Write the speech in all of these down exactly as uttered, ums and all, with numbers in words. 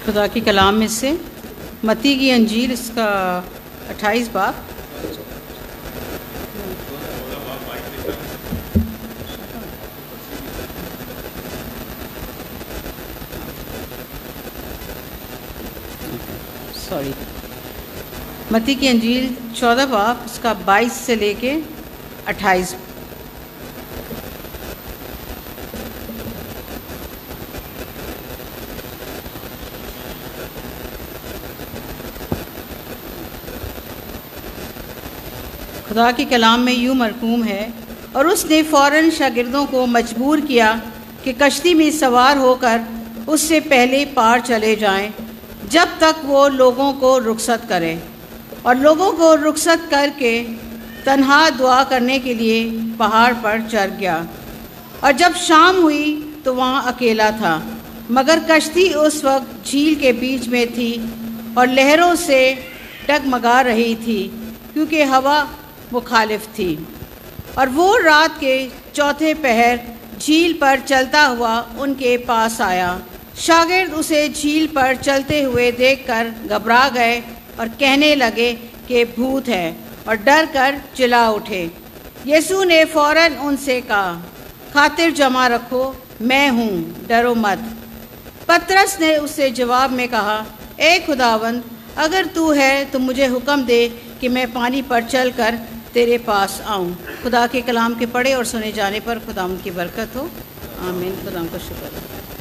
خدا کے کلام میں سے متی کی انجیل اس کا اٹھائیس باب سوری متی کی انجیل چودہ باب اس کا بائیس سے لے کے اٹھائیس. خدا کے کلام میں یوں مرقوم ہے، اور اس نے فوراً شاگردوں کو مجبور کیا کہ کشتی میں سوار ہو کر اس سے پہلے پار چلے جائیں جب تک وہ لوگوں کو رخصت کرے، اور لوگوں کو رخصت کر کے تنہا دعا کرنے کے لیے پہاڑ پر چڑھ گیا. اور جب شام ہوئی تو وہاں اکیلا تھا، مگر کشتی اس وقت جھیل کے بیچ میں تھی اور لہروں سے ڈگمگا رہی تھی کیونکہ ہوا مخالف تھی. اور وہ رات کے چوتھے پہر جھیل پر چلتا ہوا ان کے پاس آیا. شاگرد اسے جھیل پر چلتے ہوئے دیکھ کر گھبرا گئے اور کہنے لگے کہ بھوت ہے، اور ڈر کر چلا اٹھے. یسوع نے فوراً ان سے کہا، خاطر جمع رکھو، میں ہوں، ڈرو مت. پترس نے اس سے جواب میں کہا، اے خداوند، اگر تو ہے تو مجھے حکم دے کہ میں پانی پر چل کر تیرے پاس آؤں. خدا کے کلام کے پڑھے اور سنے جانے پر خدا ان کی برکت ہو، آمین. خدا کا شکر.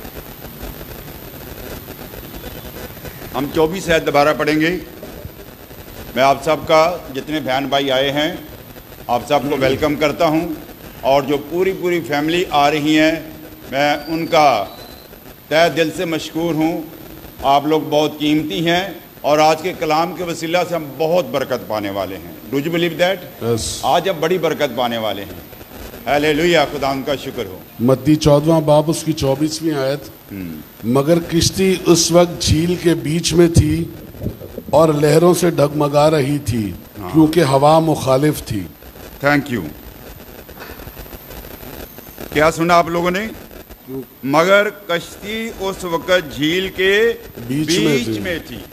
ہم چوبیس آیت دوبارہ پڑھیں گے. میں آپ سب کا، جتنے بہن بھائی آئے ہیں، آپ سب کو ویلکم کرتا ہوں، اور جو پوری پوری فیملی آ رہی ہیں میں ان کا تہ دل سے مشکور ہوں. آپ لوگ بہت قیمتی ہیں اور آج کے کلام کے وسیلہ سے ہم بہت برکت پانے والے ہیں. Do you believe that? Yes. آج ہم بڑی برکت پانے والے ہیں. ہیلیلویا، خدا ان کا شکر ہو. متی چودواں باب اس کی چوبیسویں آیت. مگر کشتی اس وقت جھیل کے بیچ میں تھی اور لہروں سے ڈگمگا رہی تھی کیونکہ ہوا مخالف تھی. Thank you. کیا سنا آپ لوگوں نے؟ مگر کشتی اس وقت جھیل کے بیچ بیچ میں تھی. میں تھی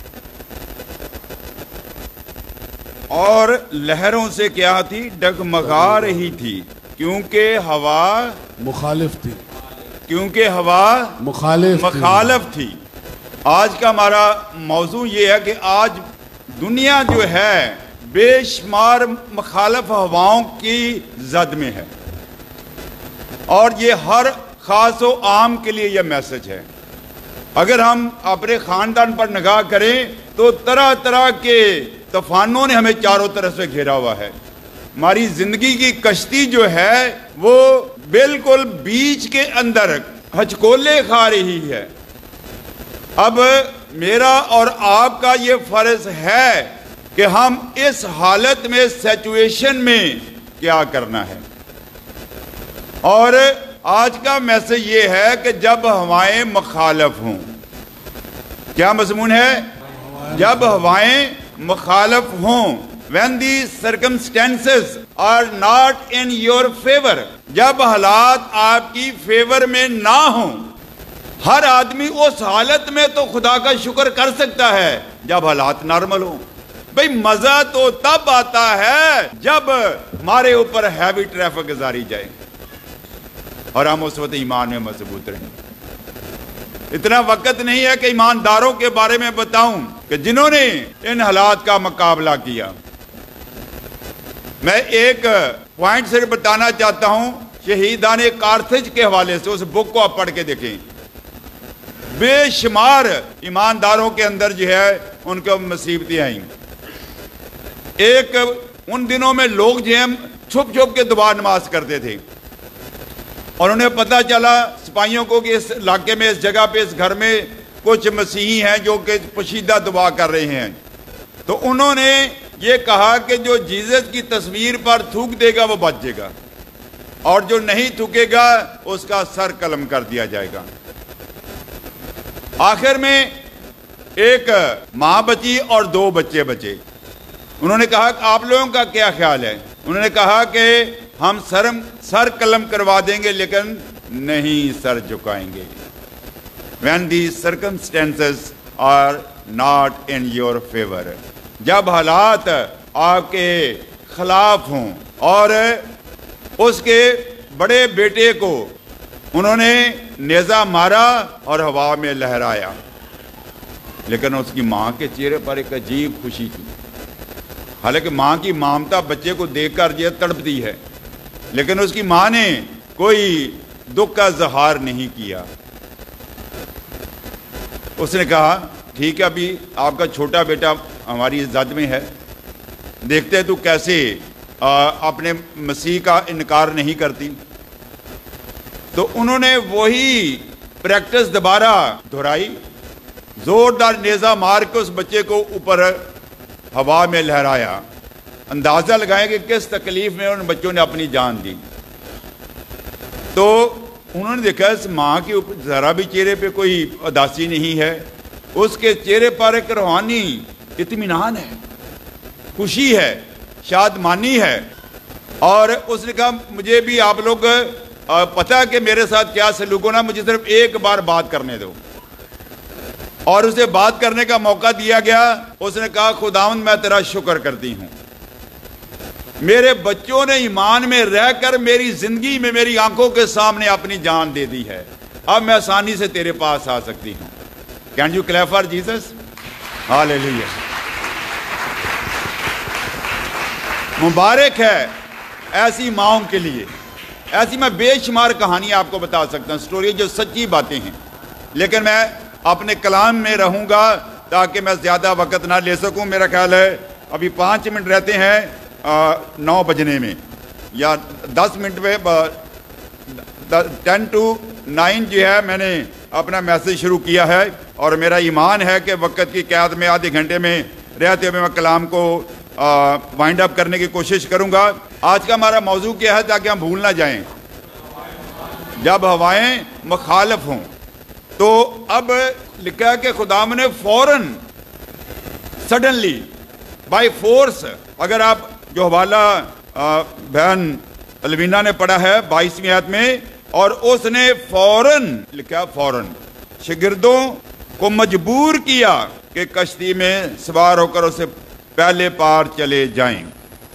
اور لہروں سے کیا تھی؟ ڈگمگا رہی تھی کیونکہ ہوا مخالف تھی. کیونکہ ہوا مخالف مخالف تھی. آج کا ہمارا موضوع یہ ہے کہ آج دنیا جو ہے بے شمار مخالف ہواؤں کی زد میں ہے، اور یہ ہر خاص و عام کے لیے یہ میسج ہے. اگر ہم اپنے خاندان پر نگاہ کریں تو طرح طرح کے طوفانوں نے ہمیں چاروں طرف سے گھیرا ہوا ہے. ہماری زندگی کی کشتی جو ہے وہ بالکل بیچ کے اندر ہچکولے کھا رہی ہے. اب میرا اور آپ کا یہ فرض ہے کہ ہم اس حالت میں، سچویشن میں کیا کرنا ہے. اور آج کا میسج یہ ہے کہ جب ہوائیں مخالف ہوں. کیا مضمون ہے؟ جب ہوائیں مخالف ہوں. when the circumstances are not in your favor. جب حالات آپ کی فیور میں نہ ہوں. ہر آدمی اس حالت میں تو خدا کا شکر کر سکتا ہے جب حالات نارمل ہوں. بھئی مزہ تو تب آتا ہے جب ہمارے اوپر ہیوی ٹریفک گزاری جائے اور ہم اس وقت ایمان میں مضبوط رہیں. اتنا وقت نہیں ہے کہ ایمانداروں کے بارے میں بتاؤں کہ جنہوں نے ان حالات کا مقابلہ کیا. میں ایک پوائنٹ سے بتانا چاہتا ہوں شہیدان کارتھج کے حوالے سے. اس بک کو آپ پڑھ کے دیکھیں. بے شمار ایمانداروں کے اندر جو ہے ان کو مصیبتیں آئیں. ایک ان دنوں میں لوگ جو ہیں چھپ چھپ کے دعا نماز کرتے تھے، اور انہیں پتہ چلا سپاہیوں کو کہ اس علاقے میں، اس جگہ پہ، اس گھر میں کچھ مسیحی ہیں جو کہ پوشیدہ دعا کر رہے ہیں. تو انہوں نے یہ کہا کہ جو جیزس کی تصویر پر تھوک دے گا وہ بچ جائے گا، اور جو نہیں تھوکے گا اس کا سر قلم کر دیا جائے گا. آخر میں ایک ماں بچی اور دو بچے بچے. انہوں نے کہا کہ آپ لوگوں کا کیا خیال ہے؟ انہوں نے کہا کہ ہم سر سر قلم کروا دیں گے لیکن نہیں سر جھکائیں گے. when the circumstances are not in your favor. جب حالات آپ کے خلاف ہوں. اور اس کے بڑے بیٹے کو انہوں نے نیزہ مارا اور ہوا میں لہرایا، لیکن اس کی ماں کے چہرے پر ایک عجیب خوشی تھی. حالانکہ ماں کی ممتا بچے کو دیکھ کر یہ تڑپتی ہے، لیکن اس کی ماں نے کوئی دکھ کا اظہار نہیں کیا. اس نے کہا ٹھیک ہے، ابھی آپ کا چھوٹا بیٹا ہماری زد میں ہے، دیکھتے ہیں تو کیسے اپنے مسیح کا انکار نہیں کرتی. تو انہوں نے وہی پریکٹس دوبارہ دہرائی، زوردار نیزہ مار کے اس بچے کو اوپر ہوا میں لہرایا. اندازہ لگائیں کہ کس تکلیف میں ان بچوں نے اپنی جان دی. تو انہوں نے دیکھا اس ماں کے اوپر ذرا بھی چہرے پہ کوئی اداسی نہیں ہے، اس کے چہرے پر ایک روحانی اطمینان ہے، خوشی ہے، شادمانی ہے. اور اس نے کہا مجھے بھی آپ لوگ پتہ کہ میرے ساتھ کیا سلوک ہونا، مجھے صرف ایک بار بات کرنے دو. اور اسے بات کرنے کا موقع دیا گیا. اس نے کہا خداوند میں تیرا شکر کرتی ہوں، میرے بچوں نے ایمان میں رہ کر میری زندگی میں میری آنکھوں کے سامنے اپنی جان دے دی ہے، اب میں آسانی سے تیرے پاس آ سکتی ہوں. Can you clap for Jesus? Hallelujah. مبارک ہے ایسی ماؤں کے لیے. ایسی میں بے شمار کہانیاں آپ کو بتا سکتا ہوں، سٹوری جو سچی باتیں ہیں، لیکن میں اپنے کلام میں رہوں گا تاکہ میں زیادہ وقت نہ لے سکوں. میرا خیال ہے ابھی پانچ منٹ رہتے ہیں نو بجنے میں، یا دس منٹ میں ٹین ٹو نائن جو ہے میں نے اپنا میسج شروع کیا ہے. اور میرا ایمان ہے کہ وقت کی قید میں آدھے گھنٹے میں رہتے ہوئے میں کلام کو وائنڈ اپ کرنے کی کوشش کروں گا. آج کا ہمارا موضوع کیا ہے تاکہ ہم بھول نہ جائیں؟ جب ہوائیں مخالف ہوں. تو اب لکھا ہے کہ خداوند نے فوراً سڈنلی بائی فورس، اگر آپ جو حوالہ بہن الوینا نے پڑھا ہے بائیسویں آیت میں، اور اس نے فوراً لکھا فوراً شاگردوں کو مجبور کیا کہ کشتی میں سوار ہو کر اسے پہلے پار چلے جائیں.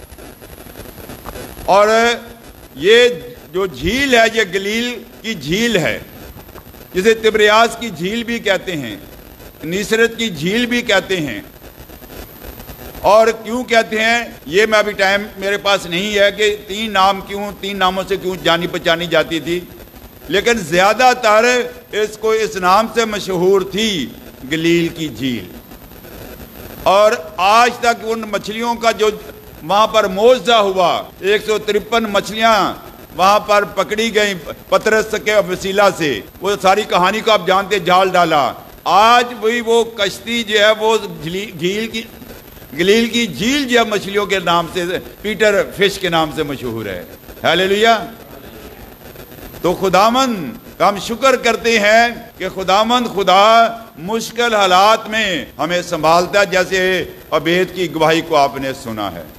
اور یہ جو جھیل ہے یہ گلیل کی جھیل ہے، جسے تبریاس کی جھیل بھی کہتے ہیں، نیسرت کی جھیل بھی کہتے ہیں. اور کیوں کہتے ہیں یہ میں ابھی ٹائم میرے پاس نہیں ہے کہ تین نام کیوں، تین ناموں سے کیوں جانی پہچانی جاتی تھی، لیکن زیادہ تر اس کو اس نام سے مشہور تھی گلیل کی جھیل. اور آج تک ان مچھلیوں کا جو وہاں پر معجزہ ہوا، ایک سو ترپن مچھلیاں وہاں پر پکڑی گئیں پترس کے وسیلہ سے، وہ ساری کہانی کو آپ جانتے، جال ڈالا. آج وہی وہ کشتی جو ہے وہ جھیل کی گلیل کی جھیل جو ہے مچھلیوں کے نام سے، پیٹر فش کے نام سے مشہور ہے. ہاللیلویا. تو خداوند ہم شکر کرتے ہیں کہ خداوند خدا مشکل حالات میں ہمیں سنبھالتا ہے، جیسے عبید کی گواہی کو آپ نے سنا ہے.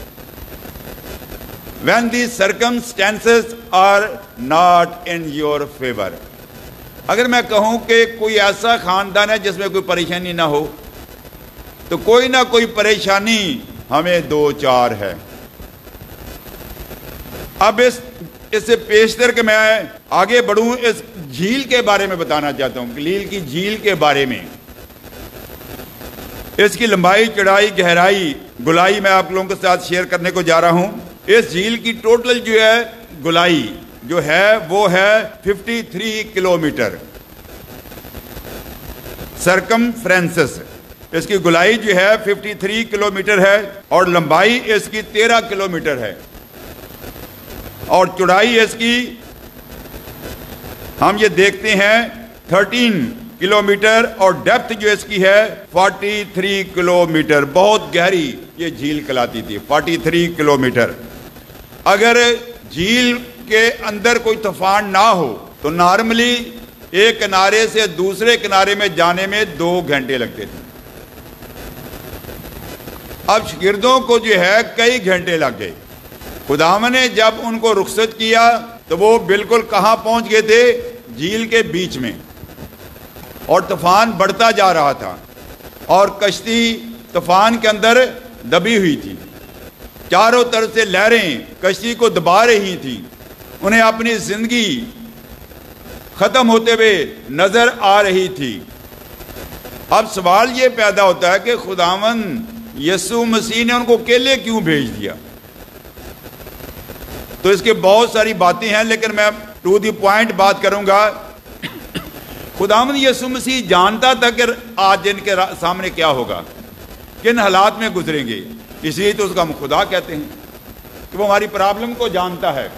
When the circumstances are not in your favor. اگر میں کہوں کہ کوئی ایسا خاندان ہے جس میں کوئی پریشانی نہ ہو، تو کوئی نہ کوئی پریشانی ہمیں دو چار ہے. اب اس اس سے پیشتر کہ میں آگے بڑھوں، اس جھیل کے بارے میں بتانا چاہتا ہوں، گلیل کی جھیل کے بارے میں. اس کی لمبائی، چڑھائی، گہرائی، گلائی میں آپ لوگوں کے ساتھ شیئر کرنے کو جا رہا ہوں. اس جھیل کی ٹوٹل جو ہے گلائی جو ہے وہ ہے ففٹی تھری کلومیٹر. سرکمفرنسس اس کی گلائی جو ہے ففٹی تھری کلومیٹر ہے، اور لمبائی اس کی تیرہ کلومیٹر ہے، اور چڑھائی اس کی ہم یہ دیکھتے ہیں تھرٹین کلومیٹر، اور ڈیپتھ جو اس کی ہے فورٹی تھری کلومیٹر. بہت گہری یہ جھیل کہلاتی تھی، فورٹی تھری کلومیٹر. اگر جھیل کے اندر کوئی طوفان نہ ہو تو نارملی ایک کنارے سے دوسرے کنارے میں جانے میں دو گھنٹے لگتے تھے. اب شاگردوں کو جو ہے کئی گھنٹے لگ گئے. خداوند نے جب ان کو رخصت کیا تو وہ بالکل کہاں پہنچ گئے تھے؟ جھیل کے بیچ میں. اور طوفان بڑھتا جا رہا تھا اور کشتی طوفان کے اندر دبی ہوئی تھی. چاروں طرف سے لہریں کشتی کو دبا رہی تھیں. انہیں اپنی زندگی ختم ہوتے ہوئے نظر آ رہی تھی. اب سوال یہ پیدا ہوتا ہے کہ خداوند یسوع مسیح نے ان کو اکیلے کیوں بھیج دیا؟ تو اس کے بہت ساری باتیں ہیں، لیکن میں ٹو دی پوائنٹ بات کروں گا. خداوند یسوع مسیح جانتا تھا کہ آج ان کے سامنے کیا ہوگا، کن حالات میں گزریں گے. اس لیے تو اس کا ہم خدا کہتے ہیں کہ وہ ہماری پرابلم کو جانتا ہے.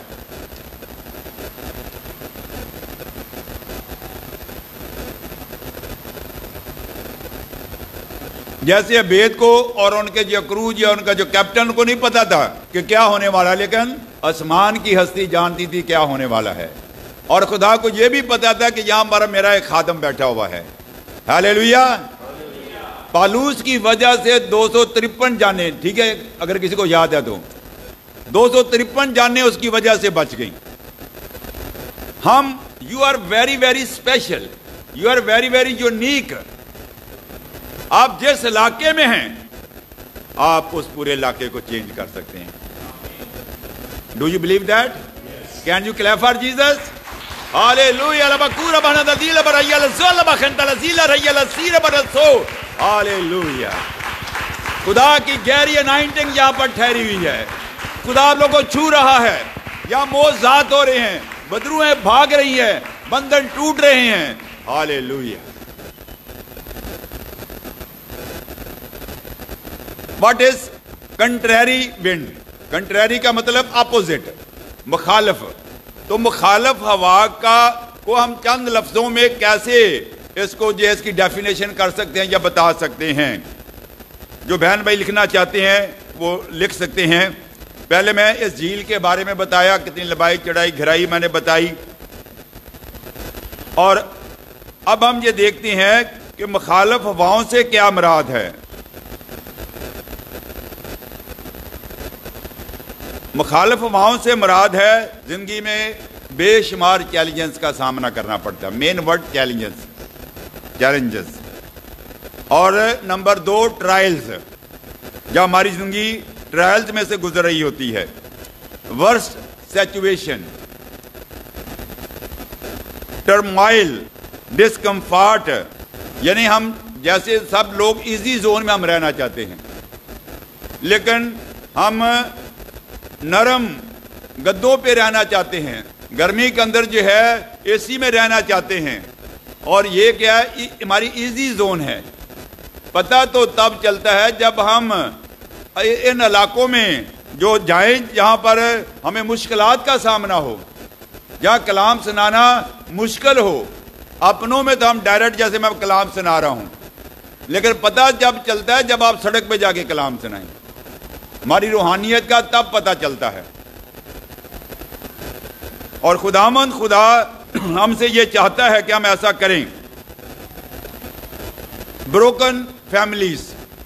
جیسے عبید کو اور ان کے جو کروز یا ان کا جو کیپٹن کو نہیں پتا تھا کہ کیا ہونے والا، لیکن آسمان کی ہستی جانتی تھی کیا ہونے والا ہے. اور خدا کو یہ بھی پتا تھا کہ یہاں پر میرا ایک خادم بیٹھا ہوا ہے. ہاللیلویا. پالوس کی وجہ سے دو سو ترپن جانیں، ٹھیک ہے اگر کسی کو یاد ہے تو، دو سو ترپن جانیں اس کی وجہ سے بچ گئیں. ہم you are very very special, you are very very unique. آپ جس علاقے میں ہیں آپ اس پورے علاقے کو چینج کر سکتے ہیں. Do you believe that? Can you clap for Jesus? Hallelujah. لبکور بنا دل بریا لزول بخنت لزیل ریا لسیر برسو. ہاللیلویا. خدا کی گہری انائنٹنگ یہاں پر ٹھہری ہوئی ہے. خدا آپ لوگوں کو چھو رہا ہے. یہاں معجزات ہو رہے ہیں، بدروہیں بھاگ رہی ہیں، بندھن ٹوٹ رہے ہیں. Hallelujah. What is contrary wind? Contrary کا مطلب اپوزٹ، مخالف. تو مخالف ہوا کا کو ہم چند لفظوں میں کیسے اس کو جو اس کی ڈیفینیشن کر سکتے ہیں یا بتا سکتے ہیں؟ جو بہن بھائی لکھنا چاہتے ہیں وہ لکھ سکتے ہیں. پہلے میں اس جھیل کے بارے میں بتایا، کتنی لمبائی چڑھائی گہرائی میں نے بتائی. اور اب ہم یہ دیکھتے ہیں کہ مخالف ہواؤں سے کیا مراد ہے. مخالف ہواؤں سے مراد ہے زندگی میں بے شمار چیلنجز کا سامنا کرنا پڑتا ہے. Main word challenges, challenges. اور نمبر دو ٹرائلز، جب ہماری زندگی ٹرائلز میں سے گزر رہی ہوتی ہے. Worst situation, turmoil, discomfort. یعنی ہم جیسے سب لوگ ایزی زون میں ہم رہنا چاہتے ہیں، لیکن ہم نرم گدوں پہ رہنا چاہتے ہیں. گرمی کے اندر جو ہے اے سی میں رہنا چاہتے ہیں. اور یہ کیا ہے؟ ہماری ایزی زون ہے. پتہ تو تب چلتا ہے جب ہم ان علاقوں میں جو جائیں جہاں پر ہمیں مشکلات کا سامنا ہو، جہاں کلام سنانا مشکل ہو. اپنوں میں تو ہم ڈائریکٹ جیسے میں کلام سنا رہا ہوں، لیکن پتہ جب چلتا ہے جب آپ سڑک پہ جا کے کلام سنائیں. ہماری روحانیت کا تب پتہ چلتا ہے. اور خداوند خدا ہم سے یہ چاہتا ہے کہ ہم ایسا کریں. Broken families,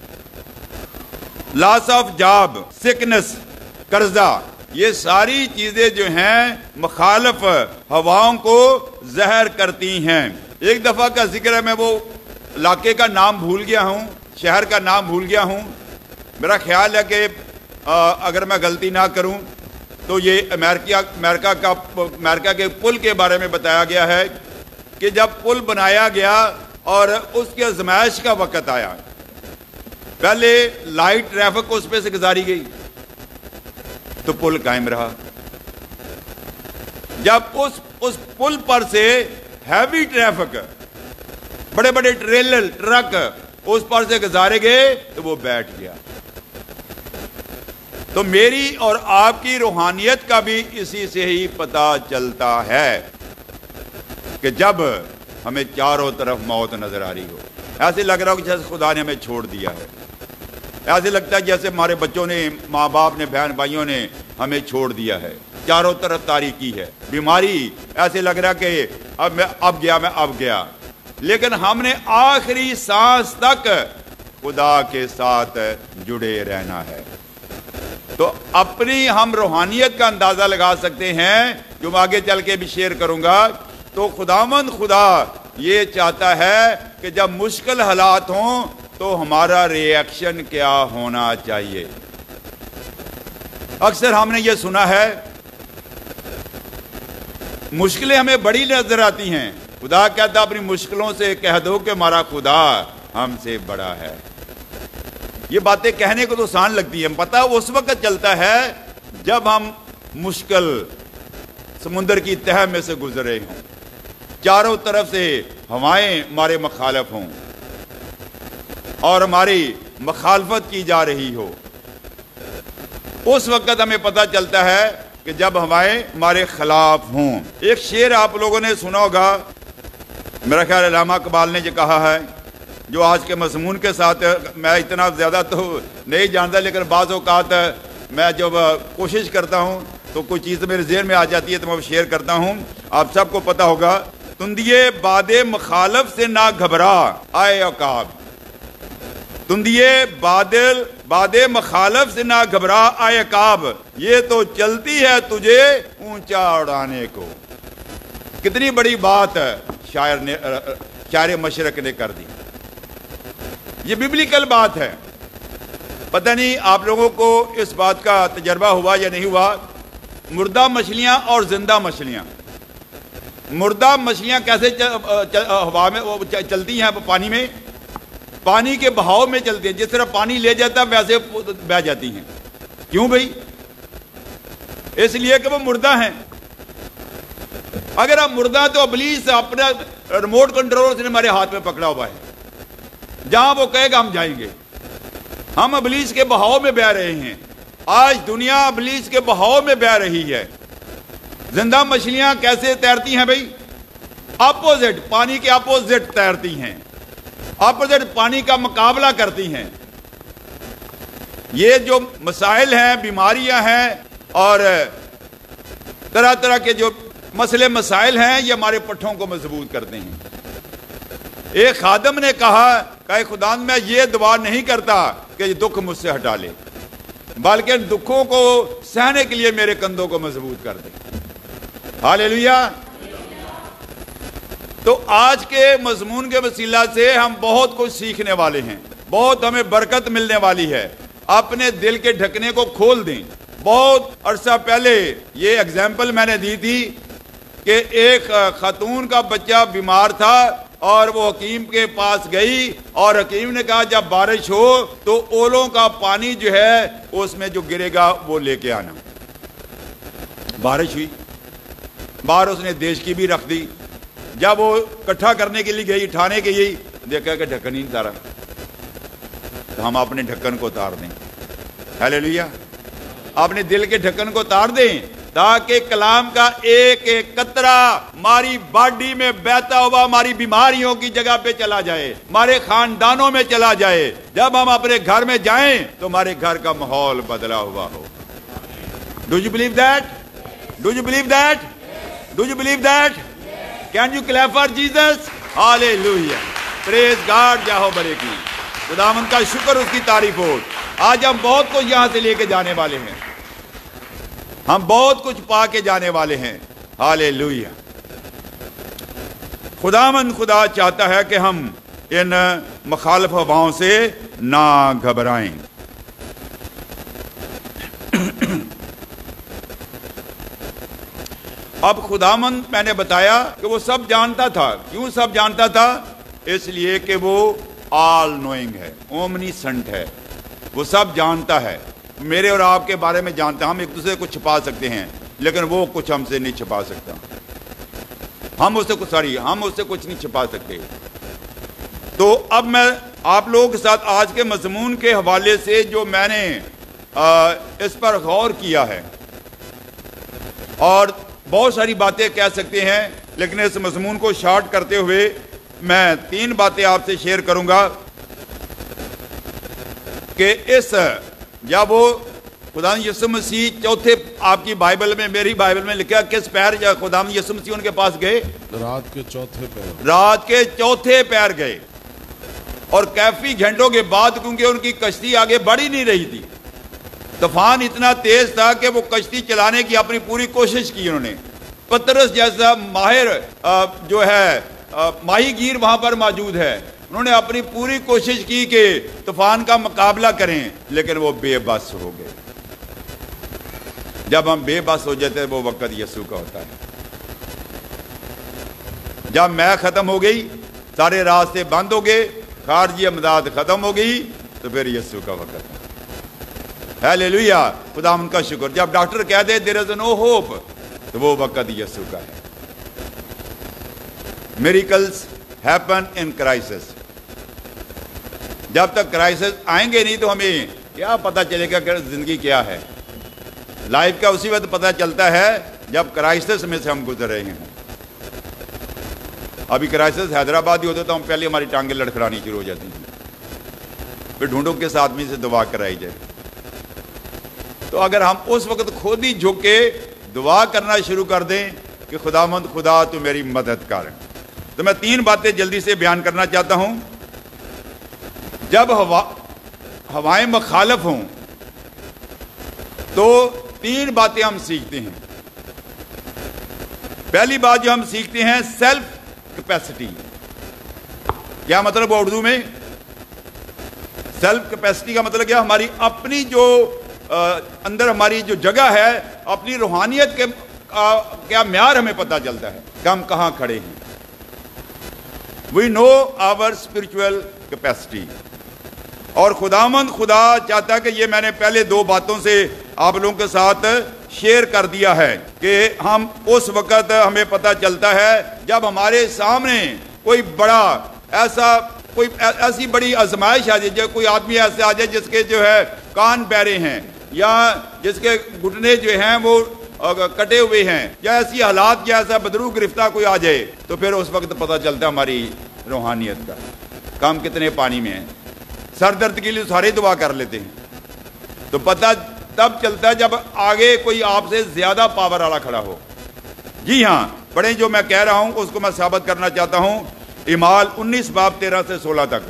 loss of job, sickness, قرضہ، یہ ساری چیزیں جو ہیں مخالف ہواؤں کو زہر کرتی ہیں. ایک دفعہ کا ذکر ہے، میں وہ علاقے کا نام بھول گیا ہوں، شہر کا نام بھول گیا ہوں. میرا خیال ہے کہ اگر میں غلطی نہ کروں تو یہ امریکہ امریکہ کا امریکہ کے پل کے بارے میں بتایا گیا ہے کہ جب پل بنایا گیا اور اس کے آزمائش کا وقت آیا، پہلے لائٹ ٹریفک اس پہ سے گزاری گئی تو پل قائم رہا. جب اس اس پل پر سے ہیوی ٹریفک، بڑے بڑے ٹریلر ٹرک اس پر سے گزارے گئے تو وہ بیٹھ گیا. تو میری اور آپ کی روحانیت کا بھی اسی سے ہی پتہ چلتا ہے کہ جب ہمیں چاروں طرف موت نظر آ رہی ہو، ایسے لگ رہا ہو کہ جیسے خدا نے ہمیں چھوڑ دیا ہے. ایسے لگتا ہے جیسے ہمارے بچوں نے، ماں باپ نے، بہن بھائیوں نے ہمیں چھوڑ دیا ہے. چاروں طرف تاریکی ہے، بیماری، ایسے لگ رہا کہ اب میں اب گیا میں اب گیا. لیکن ہم نے آخری سانس تک خدا کے ساتھ جڑے رہنا ہے. تو اپنی ہم روحانیت کا اندازہ لگا سکتے ہیں، جو میں آگے چل کے بھی شیئر کروں گا. تو خداوند خدا یہ چاہتا ہے کہ جب مشکل حالات ہوں تو ہمارا ری ایکشن کیا ہونا چاہیے۔ اکثر ہم نے یہ سنا ہے مشکلیں ہمیں بڑی نظر آتی ہیں، خدا کہتا اپنی مشکلوں سے کہہ دو کہ ہمارا خدا ہم سے بڑا ہے۔ یہ باتیں کہنے کو تو آسان لگتی ہیں، پتہ اس وقت چلتا ہے جب ہم مشکل سمندر کی تہہ میں سے گزرے ہوں، چاروں طرف سے ہوائیں ہمارے مخالف ہوں اور ہماری مخالفت کی جا رہی ہو، اس وقت ہمیں پتہ چلتا ہے کہ جب ہوائیں ہمارے خلاف ہوں۔ ایک شعر آپ لوگوں نے سنا ہوگا، میرا خیال علامہ اقبال نے جو کہا ہے، جو آج کے مضمون کے ساتھ میں اتنا زیادہ تو نہیں جانتا، لیکن بعض اوقات میں جب کوشش کرتا ہوں تو کوئی چیز میرے ذہن میں آ جاتی ہے تو میں شیئر کرتا ہوں۔ آپ سب کو پتہ ہوگا، تندیے باد مخالف سے نہ گھبرا آئے عقاب، تندیے بادل باد مخالف سے نہ گھبرا آئے عقاب، یہ تو چلتی ہے تجھے اونچا اڑانے کو۔ کتنی بڑی بات شاعر نے شاعر مشرق نے کر دی، یہ ببلیکل بات ہے۔ پتہ نہیں آپ لوگوں کو اس بات کا تجربہ ہوا یا نہیں ہوا، مردہ مچھلیاں اور زندہ مچھلیاں، مردہ مچھلیاں کیسے ہوا میں چلتی ہیں؟ پانی میں، پانی کے بہاؤ میں چلتی ہیں، جس طرح پانی لے جاتا ہے ویسے بہہ جاتی ہیں۔ کیوں بھائی؟ اس لیے کہ وہ مردہ ہیں۔ اگر ہم مردہ تو ابلیس اپنا ریموٹ کنٹرول سے ہمارے ہاتھ میں پکڑا ہوا ہے، جہاں وہ کہے گا ہم جائیں گے۔ ہم ابلیس کے بہاؤ میں بہ رہے ہیں، آج دنیا ابلیس کے بہاؤ میں بہ رہی ہے۔ زندہ مچھلیاں کیسے تیرتی ہیں بھائی؟ اپوزٹ، پانی کے اپوزٹ تیرتی ہیں، اپوزٹ پانی کا مقابلہ کرتی ہیں۔ یہ جو مسائل ہیں، بیماریاں ہیں اور طرح طرح کے جو مسئلے مسائل ہیں، یہ ہمارے پٹھوں کو مضبوط کرتے ہیں۔ ایک خادم نے کہا کہ خدا میں یہ دعا نہیں کرتا کہ یہ دکھ مجھ سے ہٹا لے، بلکہ دکھوں کو سہنے کے لیے میرے کندھوں کو مضبوط کر دے۔ ہاللیلویا۔ تو آج کے مضمون کے وسیلہ سے ہم بہت کچھ سیکھنے والے ہیں، بہت ہمیں برکت ملنے والی ہے۔ اپنے دل کے ڈھکنے کو کھول دیں۔ بہت عرصہ پہلے یہ اگزامپل میں نے دی تھی کہ ایک خاتون کا بچہ بیمار تھا اور وہ حکیم کے پاس گئی اور حکیم نے کہا جب بارش ہو تو اولوں کا پانی جو ہے اس میں جو گرے گا وہ لے کے آنا۔ بارش ہوئی، باہر اس نے دیش کی بھی رکھ دی۔ جب وہ اکٹھا کرنے کے لیے گئی، اٹھانے کے لیے، دیکھا کہ ڈھکن ہی نہیں اتارا، تو ہم اپنے ڈھکن کو اتار دیں۔ ہاللیلویا۔ اپنے دل کے ڈھکن کو اتار دیں تاکہ کلام کا ایک ایک قطرہ ہماری باڈی میں بہتا ہوا ہماری بیماریوں کی جگہ پہ چلا جائے، ہمارے خاندانوں میں چلا جائے۔ جب ہم اپنے گھر میں جائیں تو ہمارے گھر کا ماحول بدلا ہوا ہو۔ Do you believe that? Do you believe that? Do you believe that? Can you clap for Jesus? Hallelujah, praise God, جاہو برے کی خداوند کا شکر، اس کی تعریف ہو۔ آج ہم بہت کچھ یہاں سے لے کے جانے والے ہیں، ہم بہت کچھ پا کے جانے والے ہیں۔ ہاللیلویا۔ خداوند خدا چاہتا ہے کہ ہم ان مخالف ہواؤں سے نہ گھبرائیں۔ اب خداوند میں نے بتایا کہ وہ سب جانتا تھا۔ کیوں سب جانتا تھا؟ اس لیے کہ وہ آل نوئنگ ہے، اومنی سنٹ ہے، وہ سب جانتا ہے، میرے اور آپ کے بارے میں جانتا ہے۔ ہم ایک دوسرے کو چھپا سکتے ہیں لیکن وہ کچھ ہم سے نہیں چھپا سکتا، ہم اس سے کچھ سوری ہم اس سے کچھ نہیں چھپا سکتے۔ تو اب میں آپ لوگوں کے ساتھ آج کے مضمون کے حوالے سے جو میں نے آ, اس پر غور کیا ہے، اور بہت ساری باتیں کہہ سکتے ہیں لیکن اس مضمون کو شارٹ کرتے ہوئے میں تین باتیں آپ سے شیئر کروں گا کہ اس جب وہ خدا یسوع مسیح چوتھے، آپ کی بائبل میں، میری بائبل میں لکھا کس پیر جب خدا یسوع مسیح ان کے پاس گئے؟ رات کے چوتھے پیر، رات کے چوتھے پیر گئے، اور کافی گھنٹوں کے بعد، کیونکہ ان کی کشتی آگے بڑھ ہی نہیں رہی تھی، طوفان اتنا تیز تھا کہ وہ کشتی چلانے کی اپنی پوری کوشش کی انہوں نے۔ پترس جیسا ماہر جو ہے ماہی گیر وہاں پر موجود ہے، انہوں نے اپنی پوری کوشش کی کہ طوفان کا مقابلہ کریں، لیکن وہ بے بس ہو گئے۔ جب ہم بے بس ہو جاتے ہیں وہ وقت یسوع کا ہوتا ہے۔ جب میں ختم ہو گئی، سارے راستے بند ہو گئے، خارجی امداد ختم ہو گئی، تو پھر یسوع کا وقت ہے۔ ہیلیلویا، خدا ان کا شکر۔ جب ڈاکٹر کہہ دے دیر از نو ہوپ، تو وہ وقت یسوع کا ہے۔ Miracles happen in crisis. جب تک کرائسس آئیں گے نہیں تو ہمیں کیا پتہ چلے گا کہ زندگی کیا ہے۔ لائف کا اسی وقت پتہ چلتا ہے جب کرائسس میں سے ہم گزر رہے ہیں۔ ابھی کرائسس حیدرآباد ہی ہوتا تو ہم پہلے ہماری ٹانگیں لڑکھڑانی شروع ہو جاتی ہیں، پھر ڈھونڈو کس آدمی سے دعا کرائی جائے۔ تو اگر ہم اس وقت خود ہی جھک کے دعا کرنا شروع کر دیں کہ خداوند خدا تو میری مدد کر، تو میں تین باتیں جلدی سے بیان کرنا چاہتا ہوں۔ جب ہوا ہوائیں مخالف ہوں تو تین باتیں ہم سیکھتے ہیں۔ پہلی بات جو ہم سیکھتے ہیں سیلف کیپیسٹی۔ کیا مطلب ہے اردو میں؟ سیلف کیپیسٹی کا مطلب کیا؟ ہماری اپنی جو اندر ہماری جو جگہ ہے، اپنی روحانیت کے کیا معیار ہمیں پتہ چلتا ہے کہ ہم کہاں کھڑے ہیں۔ We know our spiritual capacity۔ اور خداوند خدا چاہتا ہے کہ یہ میں نے پہلے دو باتوں سے آپ لوگوں کے ساتھ شیئر کر دیا ہے کہ ہم اس وقت ہمیں پتہ چلتا ہے جب ہمارے سامنے کوئی بڑا ایسا کوئی ایسی بڑی آزمائش آ جائے، جو کوئی آدمی ایسے آ جائے جس کے جو ہے کان بہرے ہیں، یا جس کے گھٹنے جو ہیں وہ کٹے ہوئے ہیں، یا ایسی حالات یا ایسا بدرو گرفتہ کوئی آ جائے، تو پھر اس وقت پتہ چلتا ہے ہماری روحانیت کا کام کتنے پانی میں ہے۔ سر درد کے لیے سارے دعا کر لیتے ہیں، تو پتہ تب چلتا ہے جب آگے کوئی آپ سے زیادہ پاور والا کھڑا ہو۔ جی ہاں، پڑھیں جو میں کہہ رہا ہوں اس کو میں ثابت کرنا چاہتا ہوں۔ اعمال انیس باب تیرہ سے سولہ تک۔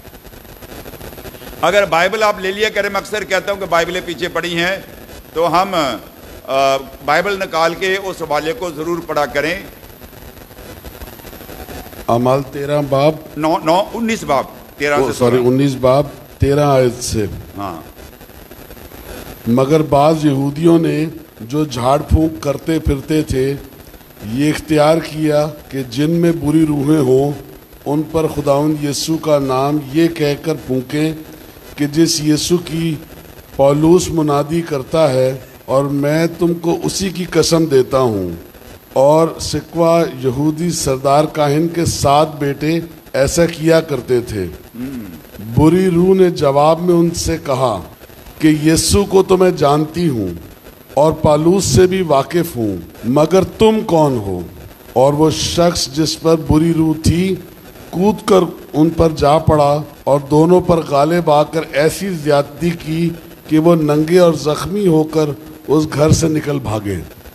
اگر بائبل آپ لے لیا کریں، میں اکثر کہتا ہوں کہ بائبلیں پیچھے پڑی ہیں، تو ہم بائبل نکال کے اس حوالے کو ضرور پڑھا کریں۔ اعمال تیرہ باب نو نو انیس باب تیرہ سے سوری انیس باب تیرہ آیت سے۔ ہاں، مگر بعض یہودیوں نے جو جھاڑ پھونک کرتے پھرتے تھے یہ اختیار کیا کہ جن میں بری روحیں ہوں ان پر خداوند یسوع کا نام یہ کہہ کر پھونکیں کہ جس یسوع کی پولوس منادی کرتا ہے، اور میں تم کو اسی کی قسم دیتا ہوں۔ اور سکوا یہودی سردار کاہن کے سات بیٹے ایسا کیا کرتے تھے۔ بری روح نے جواب میں ان سے کہا کہ یسوع کو تو میں جانتی ہوں اور پالوس سے بھی واقف ہوں، مگر تم کون ہو؟ اور وہ شخص جس پر بری روح تھی کود کر ان پر جا پڑا اور دونوں پر غالب آ کر ایسی زیادتی کی کہ وہ ننگے اور زخمی ہو کر اس گھر سے نکل بھاگے۔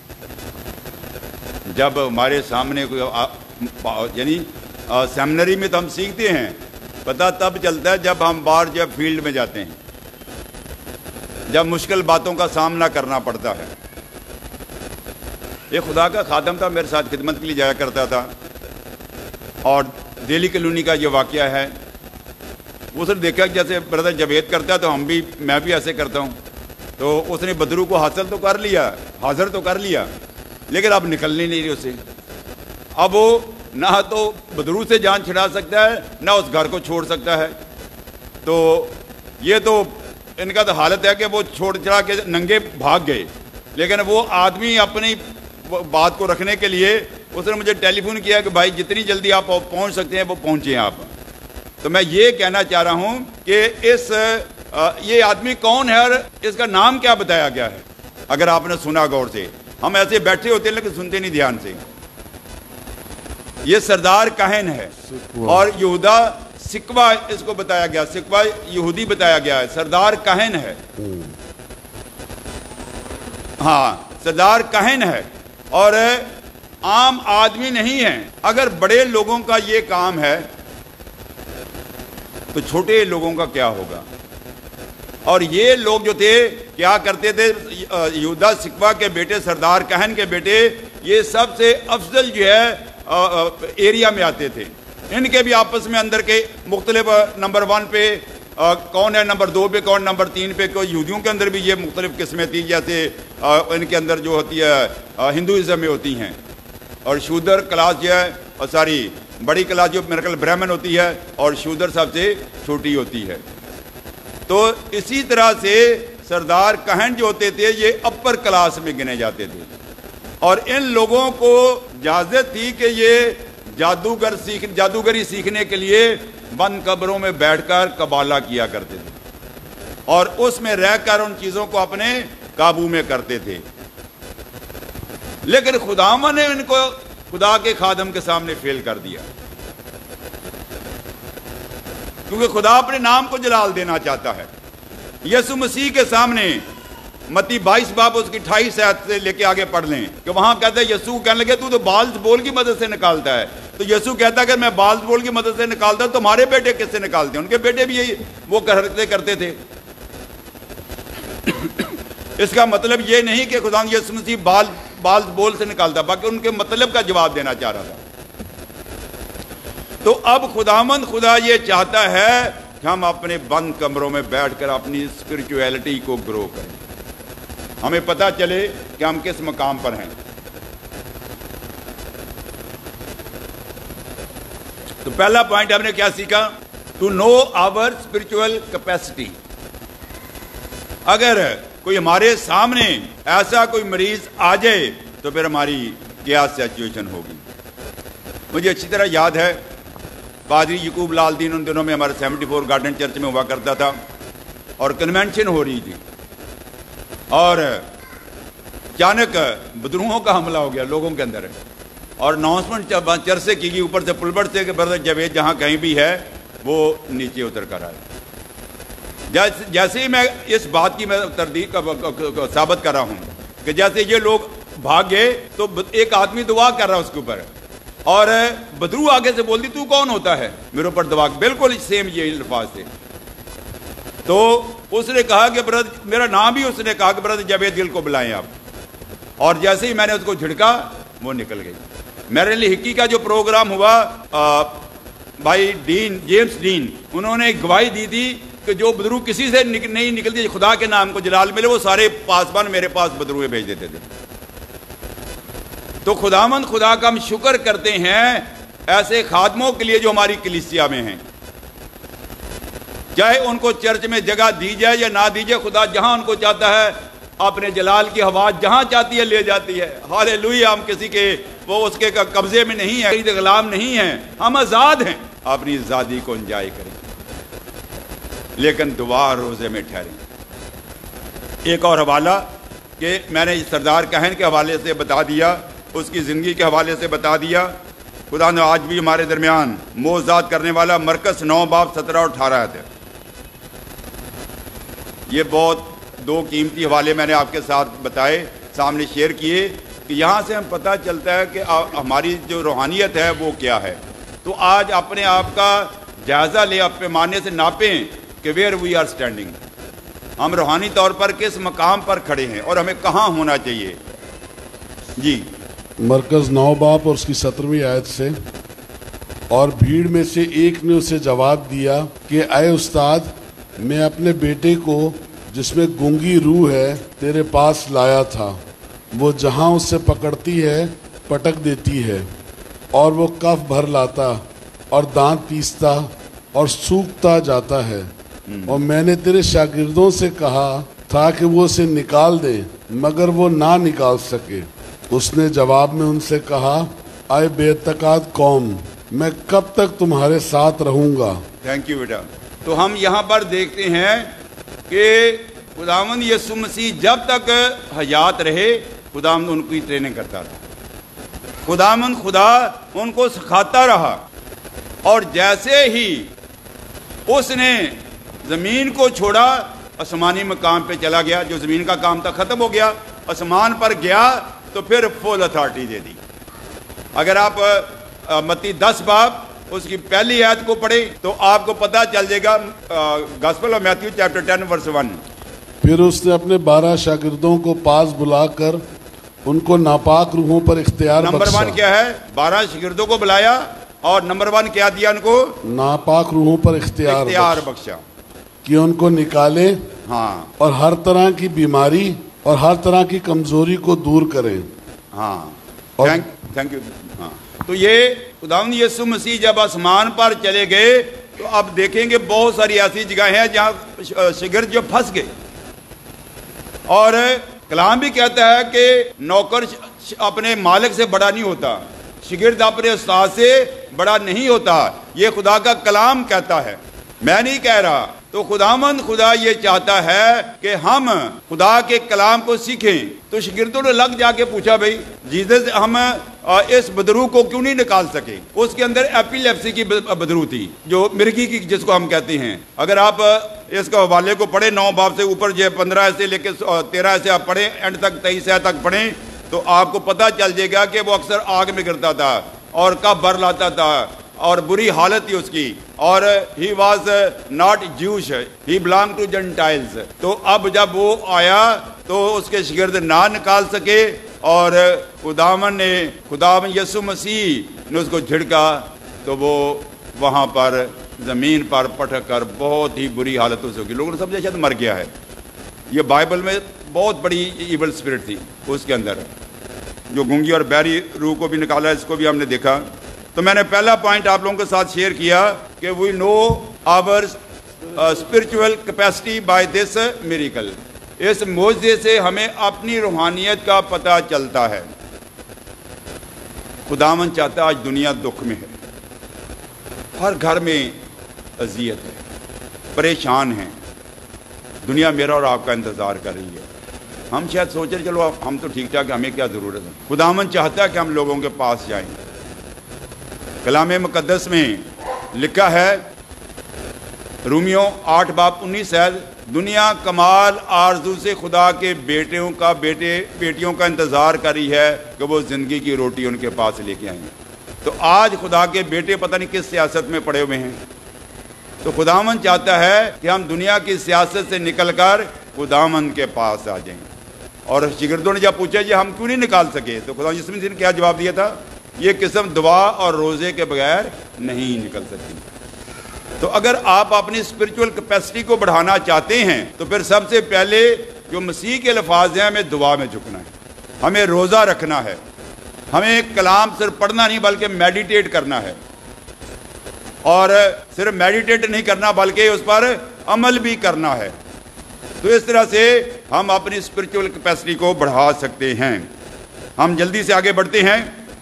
جب ہمارے سامنے کوئی یعنی سیمنری میں تو ہم سیکھتے ہیں، پتہ تب چلتا ہے جب ہم باہر جب فیلڈ میں جاتے ہیں، جب مشکل باتوں کا سامنا کرنا پڑتا ہے۔ ایک خدا کا خادم تھا، میرے ساتھ خدمت کے لیے جایا کرتا تھا، اور دہلی کالونی کا یہ واقعہ ہے۔ اس نے دیکھا کہ جیسے بردر جاوید کرتا ہے تو ہم بھی میں بھی ایسے کرتا ہوں، تو اس نے بدرو کو حاصل تو کر لیا، حاضر تو کر لیا، لیکن اب نکلنے نہیں رہی اسے۔ اب وہ نہ تو بدرو سے جان چھڑا سکتا ہے، نہ اس گھر کو چھوڑ سکتا ہے۔ تو یہ تو ان کا تو حالت ہے کہ وہ چھوڑ چھڑا کے ننگے بھاگ گئے، لیکن وہ آدمی اپنی بات کو رکھنے کے لیے اس نے مجھے ٹیلی فون کیا کہ بھائی جتنی جلدی آپ پہنچ سکتے ہیں وہ پہنچیں آپ۔ تو میں یہ کہنا چاہ رہا ہوں کہ اس یہ آدمی کون ہے اور اس کا نام کیا بتایا گیا ہے۔ اگر آپ نے سنا غور سے، ہم ایسے بیٹھے ہوتے ہیں لیکن سنتے نہیں دھیان سے۔ یہ سردار کاہن ہے، اور یہودا سکوا اس کو بتایا گیا، سکوا یہودی بتایا گیا ہے، سردار کاہن ہے۔ ہاں، سردار کاہن ہے اور عام آدمی نہیں ہے۔ اگر بڑے لوگوں کا یہ کام ہے تو چھوٹے لوگوں کا کیا ہوگا؟ اور یہ لوگ جو تھے کیا کرتے تھے، یہودا سکوا کے بیٹے، سردار کاہن کے بیٹے، یہ سب سے افضل جو ہے ایریا میں آتے تھے. ان کے بھی آپس میں اندر کے مختلف نمبر ون پہ آ, کون ہے, نمبر دو پہ کون, نمبر تین پہ کوئی. یہودیوں کے اندر بھی یہ مختلف قسمیں تھیں, جیسے آ, ان کے اندر جو ہوتی ہے ہندوازم میں ہوتی ہیں. اور شودر کلاس جو ہے, اور ساری بڑی کلاس جو میرے خیال برہمن ہوتی ہے, اور شودر سب سے چھوٹی ہوتی ہے. تو اسی طرح سے سردار کہن جو ہوتے تھے یہ اپر کلاس میں گنے جاتے تھے, اور ان لوگوں کو اجازت تھی کہ یہ جادوگر سیکھ جادوگری سیکھنے کے لیے بند قبروں میں بیٹھ کر قبالہ کیا کرتے تھے, اور اس میں رہ کر ان چیزوں کو اپنے قابو میں کرتے تھے. لیکن خداوند نے ان کو خدا کے خادم کے سامنے فیل کر دیا, کیونکہ خدا اپنے نام کو جلال دینا چاہتا ہے. یسوع مسیح کے سامنے متی بائیس باب اس کی اٹھائیس آیت سے لے کے آگے پڑھ لیں کہ وہاں کہتا ہے, یسوع کہنے لگے تو تو بالز بول کی مدد سے نکالتا ہے. تو یسوع کہتا ہے کہ میں بالز بول کی مدد سے نکالتا تو تمہارے بیٹے کس سے نکالتے ہیں؟ ان کے بیٹے بھی یہی وہ کرتے کرتے تھے. اس کا مطلب یہ نہیں کہ خدا یسوع مسیح بال بالز بول سے نکالتا, باقی ان کے مطلب کا جواب دینا چاہ رہا تھا. تو اب خداوند خدا یہ چاہتا ہے کہ ہم اپنے بند کمروں میں بیٹھ کر اپنی اسپرچویلٹی کو گرو کریں, ہمیں پتہ چلے کہ ہم کس مقام پر ہیں. تو پہلا پوائنٹ ہم نے کیا سیکھا؟ To know our spiritual capacity. اگر کوئی ہمارے سامنے ایسا کوئی مریض آ جائے تو پھر ہماری کیا سچویشن ہوگی. مجھے اچھی طرح یاد ہے پادری یعقوب لال دین ان دنوں میں ہمارے سیونٹی فور گارڈن چرچ میں ہوا کرتا تھا, اور کنونشن ہو رہی تھی, اور اچانک بدروہوں کا حملہ ہو گیا لوگوں کے اندر, اور اناؤنسمنٹ چرچ سے کی گئی اوپر سے پلبڑ سے کہ برادر جاوید جہاں کہیں بھی ہے وہ نیچے اتر کر آئے. جیسے ہی میں اس بات کی میں تردید ثابت کر رہا ہوں کہ جیسے یہ لوگ بھاگ گئے تو ایک آدمی دعا کر رہا اس کے اوپر, اور بدرو آگے سے بول دی تو کون ہوتا ہے میرے اوپر دعا, بالکل سیم یہ الفاظ تھے. تو اس نے کہا کہ برادر, میرا نام بھی اس نے کہا کہ برادر جاوید گل کو بلائیں آپ, اور جیسے ہی میں نے اس کو جھڑکا وہ نکل گئی. میرے لیے ہکی کا جو پروگرام ہوا, آ, بھائی ڈین جیمز ڈین, انہوں نے گواہی دی تھی کہ جو بدرو کسی سے نک, نہیں نکلتی خدا کے نام کو جلال ملے وہ سارے پاسبان میرے پاس بدروے بھیج دیتے تھے. تو خداوند خدا کا ہم شکر کرتے ہیں ایسے خادموں کے لیے جو ہماری کلیسیا میں ہیں, چاہے ان کو چرچ میں جگہ دی جائے یا نہ دی جائے, خدا جہاں ان کو چاہتا ہے اپنے جلال کی ہوا جہاں چاہتی ہے لے جاتی ہے. ہاللیلویا. ہم کسی کے وہ اس کے قبضے میں نہیں ہیں, غلام نہیں ہیں, ہم آزاد ہیں, اپنی آزادی کو انجوائے کریں, لیکن دعا روزے میں ٹھہریں. ایک اور حوالہ کہ میں نے سردار کہن کے حوالے سے بتا دیا, اس کی زندگی کے حوالے سے بتا دیا. خدا نے آج بھی ہمارے درمیان معجزات کرنے والا. مرکز نو باب سترہ اور اٹھارہ ہے. یہ بہت دو قیمتی حوالے میں نے آپ کے ساتھ بتائے, سامنے شیئر کیے, کہ یہاں سے ہم پتہ چلتا ہے کہ ہماری جو روحانیت ہے وہ کیا ہے. تو آج اپنے آپ کا جائزہ لے, اپنے پیمانے سے ناپیں کہ ویئر وی آر اسٹینڈنگ, ہم روحانی طور پر کس مقام پر کھڑے ہیں اور ہمیں کہاں ہونا چاہیے. جی مرکز نو باب اور اس کی سترویں آیت سے, اور بھیڑ میں سے ایک نے اسے جواب دیا کہ اے استاد, میں اپنے بیٹے کو جس میں گونگی روح ہے تیرے پاس لایا تھا. وہ جہاں اس سے پکڑتی ہے پٹک دیتی ہے, اور وہ کف بھر لاتا اور دانت پیستا اور سوکھتا جاتا ہے. اور میں نے تیرے شاگردوں سے کہا تھا کہ وہ اسے نکال دیں, مگر وہ نہ نکال سکے. اس نے جواب میں ان سے کہا, اے بے اعتقاد قوم, میں کب تک تمہارے ساتھ رہوں گا. تھینک یو بیٹا. تو ہم یہاں پر دیکھتے ہیں کہ خداوند یسوع مسیح جب تک حیات رہے خداوند ان کی ٹریننگ کرتا رہا, خداوند خدا ان کو سکھاتا رہا. اور جیسے ہی اس نے زمین کو چھوڑا آسمانی مقام پہ چلا گیا, جو زمین کا کام تھا ختم ہو گیا, آسمان پر گیا تو پھر فل اتھارٹی دے دی. اگر آپ متی دس باب اس کی پہلی آیت کو پڑھیں تو آپ کو پتہ چل جائے گا. Gospel of Matthew chapter ten verse one. پھر اس نے اپنے بارہ شاگردوں کو پاس بلا کر ان کو ناپاک روحوں پر اختیار نمبر بخشا. ون کیا ہے؟ بارہ شاگردوں کو بلایا اور نمبر ون کیا دیا ان کو؟ ناپاک روحوں پر اختیار اختیار بخشا بخشا. کہ ان کو نکالے ہاں اور ہر طرح کی بیماری اور ہر طرح کی کمزوری کو دور کریں. ہاں اور- تھینک یو. ہاں تو یہ خداوند یسوع مسیح جب آسمان پر چلے گئے تو اب دیکھیں گے بہت ساری ایسی جگہیں ہیں جہاں شاگرد جو پھنس گئے. اور کلام بھی کہتا ہے کہ نوکر اپنے مالک سے بڑا نہیں ہوتا، شاگرد اپنے استاد سے بڑا نہیں ہوتا. یہ خدا کا کلام کہتا ہے، میں نہیں کہہ رہا. تو خداوند خدا یہ چاہتا ہے کہ ہم خدا کے کلام کو سیکھیں. تو شاگردوں نے لگ جا کے پوچھا بھائی جیسس ہم اس بدرو کو کیوں نہیں نکال سکے؟ اس کے اندر ایپیلیپسی کی بدرو تھی جو مرگی کی جس کو ہم کہتے ہیں. اگر آپ اس کا حوالے کو پڑھیں نو باب سے اوپر جو پندرہ سے لے کے تیرہ سے آپ پڑھیں اینڈ تک تیئیس تک پڑھیں تو آپ کو پتہ چل جائے گا کہ وہ اکثر آگ میں گرتا تھا اور کب بر لاتا تھا اور بری حالت تھی اس کی. اور ہی واز ناٹ جوش، ہی بلانگ ٹو جنٹائلز. تو اب جب وہ آیا تو اس کے شاگرد نہ نکال سکے اور خداوند نے خداوند یسوع مسیح نے اس کو جھڑکا تو وہ وہاں پر زمین پر پٹک کر بہت ہی بری حالت اس کی. لوگوں نے سمجھا شاید مر گیا ہے. یہ بائبل میں بہت بڑی ایول اسپرٹ تھی اس کے اندر جو گونگی اور بہری روح کو بھی نکالا. اس کو بھی ہم نے دیکھا. تو میں نے پہلا پوائنٹ آپ لوگوں کے ساتھ شیئر کیا کہ we know our spiritual capacity by this miracle. اس معجزے سے ہمیں اپنی روحانیت کا پتہ چلتا ہے. خداوند چاہتا ہے آج دنیا دکھ میں ہے، ہر گھر میں اذیت ہے، پریشان ہیں. دنیا میرا اور آپ کا انتظار کر رہی ہے. ہم شاید سوچیں چلو ہم تو ٹھیک ٹھاک، ہمیں کیا ضرورت ہے. خداوند چاہتا ہے کہ ہم لوگوں کے پاس جائیں. کلام مقدس میں لکھا ہے رومیو آٹھ باب انیس ہے، دنیا کمال آرزو سے خدا کے بیٹوں کا بیٹے بیٹیوں کا انتظار کر رہی ہے کہ وہ زندگی کی روٹی ان کے پاس لے کے آئیں. تو آج خدا کے بیٹے پتہ نہیں کس سیاست میں پڑے ہوئے ہیں. تو خداوند چاہتا ہے کہ ہم دنیا کی سیاست سے نکل کر خداوند کے پاس آ جائیں. اور شاگردوں نے جب پوچھا جی ہم کیوں نہیں نکال سکے تو خدا یسوع مسیح نے کیا جواب دیا تھا؟ یہ قسم دعا اور روزے کے بغیر نہیں نکل سکتی. تو اگر آپ اپنی اسپرچول کیپیسٹی کو بڑھانا چاہتے ہیں تو پھر سب سے پہلے جو مسیح کے الفاظ ہیں ہمیں دعا میں جھکنا ہے، ہمیں روزہ رکھنا ہے، ہمیں کلام صرف پڑھنا نہیں بلکہ میڈیٹیٹ کرنا ہے. اور صرف میڈیٹیٹ نہیں کرنا بلکہ اس پر عمل بھی کرنا ہے. تو اس طرح سے ہم اپنی اسپرچول کیپیسٹی کو بڑھا سکتے ہیں. ہم جلدی سے آگے بڑھتے ہیں.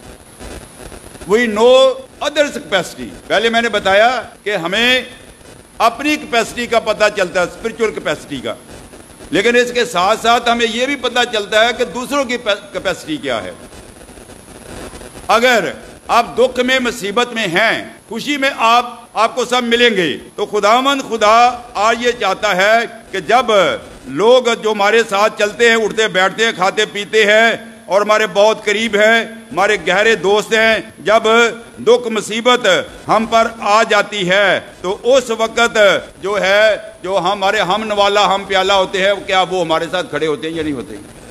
We know others capacity. پہلے میں نے بتایا کہ ہمیں اپنی کیپیسٹی کا پتہ چلتا ہے، اسپرچول کیپیسٹی کا، لیکن اس کے ساتھ ساتھ ہمیں یہ بھی پتہ چلتا ہے کہ دوسروں کی کیپیسٹی کیا ہے. اگر آپ دکھ میں مصیبت میں ہیں، خوشی میں آپ آپ کو سب ملیں گے. تو خداوند خدا آج یہ چاہتا ہے کہ جب لوگ جو ہمارے ساتھ چلتے ہیں، اٹھتے بیٹھتے ہیں، کھاتے پیتے ہیں اور ہمارے بہت قریب ہیں، ہمارے گہرے دوست ہیں، جب دکھ مصیبت ہم پر آ جاتی ہے تو اس وقت جو ہے جو ہمارے ہم نوالا ہم پیالہ ہوتے ہیں، کیا وہ ہمارے ساتھ کھڑے ہوتے ہیں یا نہیں ہوتے ہیں؟